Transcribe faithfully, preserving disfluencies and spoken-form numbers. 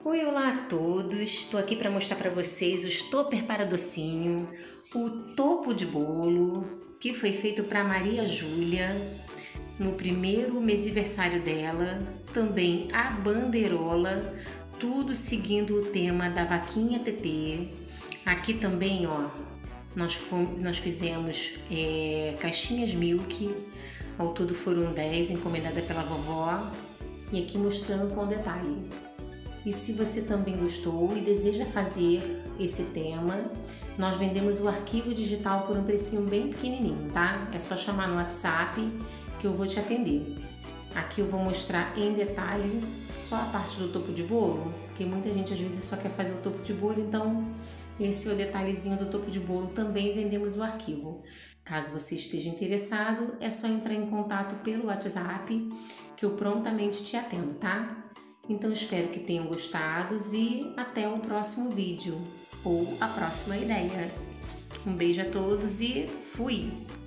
Oi, olá a todos. Estou aqui para mostrar para vocês o stopper para docinho, o topo de bolo que foi feito para Maria Júlia no primeiro mêsiversário dela, também a bandeirola, tudo seguindo o tema da vaquinha Tetê. Aqui também, ó, nós, fomos, nós fizemos é, caixinhas milk, ao todo foram dez, encomendada pela vovó, e aqui mostrando com detalhe. E se você também gostou e deseja fazer esse tema, nós vendemos o arquivo digital por um precinho bem pequenininho, tá? É só chamar no WhatsApp que eu vou te atender. Aqui eu vou mostrar em detalhe só a parte do topo de bolo, porque muita gente às vezes só quer fazer o topo de bolo, então esse é o detalhezinho do topo de bolo, também vendemos o arquivo. Caso você esteja interessado, é só entrar em contato pelo WhatsApp que eu prontamente te atendo, tá? Então espero que tenham gostado e até o próximo vídeo ou a próxima ideia. Um beijo a todos e fui!